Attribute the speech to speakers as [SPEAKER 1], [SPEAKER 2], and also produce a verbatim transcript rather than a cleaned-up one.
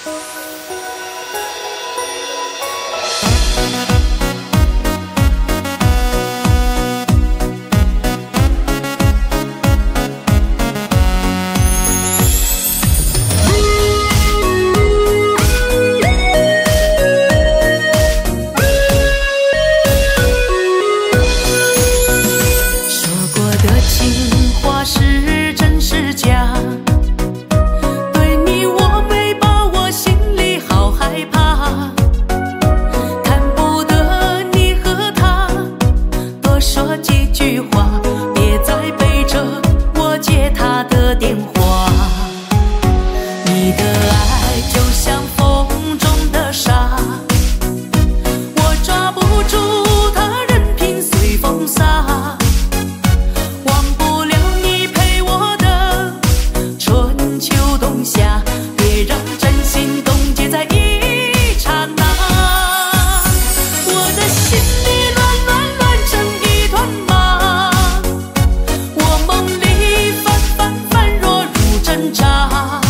[SPEAKER 1] 是真是假？对你我没把握，心里好害怕。看不得你和他多说几句话，别再背着我接他的电话。你的爱就像风中的沙，我抓不住它，任凭随风撒。别让真心冻结在一刹那，我的心里乱乱乱成一团麻，我梦里反反反若如针扎。